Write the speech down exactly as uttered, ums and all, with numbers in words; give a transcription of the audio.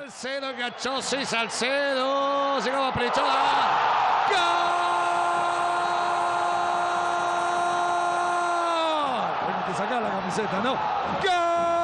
Salcedo enganchó, sí, Salcedo. Llegaba Prechoda. ¡Gol! Tengo que sacar la camiseta, ¿no? ¡Gol!